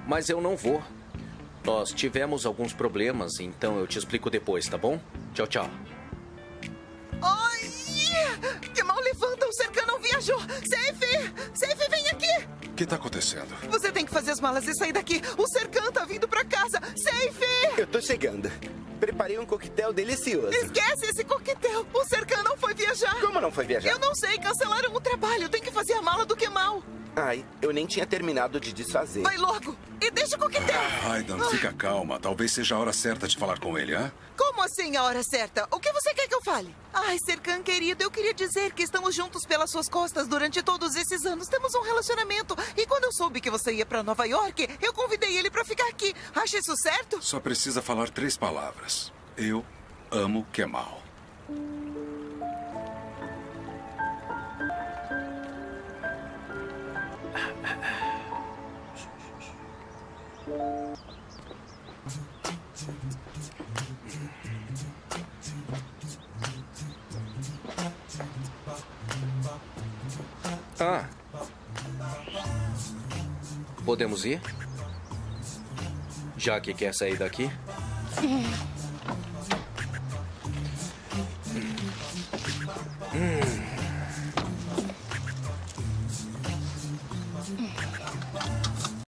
Mas eu não vou. Nós tivemos alguns problemas, então eu te explico depois, tá bom? Tchau, tchau. Ai! Que mal levanta, o Serkan não viajou! Seife! Seife, vem aqui! O que tá acontecendo? Você tem que fazer as malas e sair daqui. O Serkan tá vindo pra casa. Seife! Eu tô chegando. Preparei um coquetel delicioso. Esquece esse coquetel. O Serkan não foi viajar. Como não foi viajar? Eu não sei, cancelaram o trabalho. Tem que fazer a mala do Kemal. Ai, eu nem tinha terminado de desfazer. Vai logo e deixa o coquetel. Aidan, fica calma. Talvez seja a hora certa de falar com ele, hã? Como assim a hora certa? O que você quer que eu fale? Ai, Serkan, querido, eu queria dizer que estamos juntos pelas suas costas durante todos esses anos. Temos um relacionamento. E quando eu soube que você ia pra Nova York, eu convidei ele pra ficar aqui. Acha isso certo? Só precisa falar 3 palavras. Eu amo Kemal. Ah. Podemos ir? Já que quer sair daqui?